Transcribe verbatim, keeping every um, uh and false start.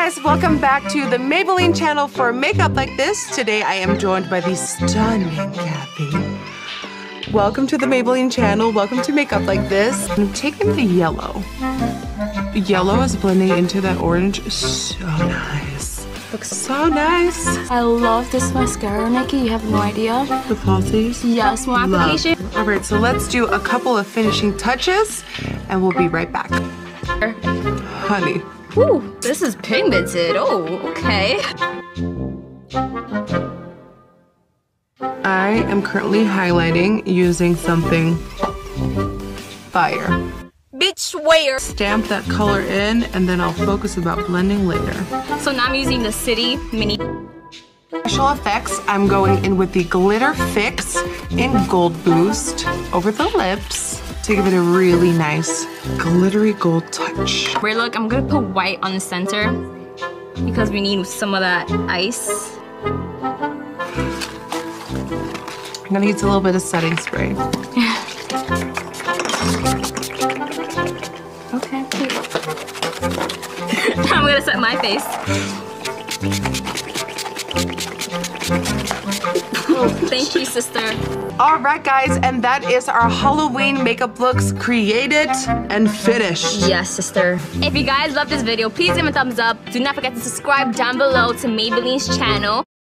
guys, welcome back to the Maybelline channel for Makeup Like This. Today I am joined by the stunning Kathy. Welcome to the Maybelline channel, welcome to Makeup Like This. I'm taking the yellow. The yellow is blending into that orange, so nice. Looks so nice. I love this mascara, Nikki, you have no idea. The falsies? Yes, more application. Alright, so let's do a couple of finishing touches and we'll be right back. Honey. Ooh, this is pigmented. Oh, okay. I am currently highlighting using something fire. Bitch, where? Stamp that color in and then I'll focus about blending later. So now I'm using the City Mini. Special effects, I'm going in with the Glitter Fix in Gold Boost over the lips to give it a really nice glittery gold touch. Where look, I'm gonna put white on the center because we need some of that ice. I'm gonna use a little bit of setting spray. Okay. I'm gonna set my face. Thank you, sister. All right, guys, and that is our Halloween makeup looks created and finished. Yes, sister. If you guys love this video, please give it a thumbs up. Do not forget to subscribe down below to Maybelline's channel.